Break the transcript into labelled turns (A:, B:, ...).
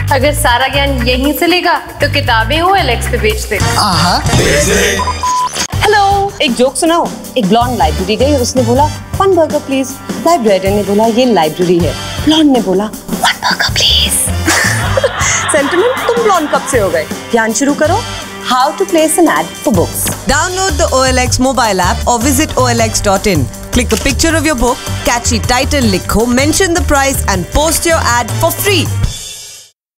A: अगर सारा ज्ञान यहीं से लेगा तो किताबें OLX पे बेच दे।
B: हेलो, एक जोक सुनाओ। एक ब्लॉन्ड लाइब्रेरी गई और उसने बोला 1 बर्गर प्लीज। लाइब्रेरियन ने बोला ये लाइब्रेरी है। ब्लॉन्ड ने बोला 1 बर्गर प्लीज। सेंटिमेंट, तुम ब्लॉन्ड कब से हो गए? ज्ञान शुरू करो। How to place an ad for books.
C: Download the OLX mobile app or visit olx.in. Click a picture of your book, catchy title likho, mention the price and post your ad for free.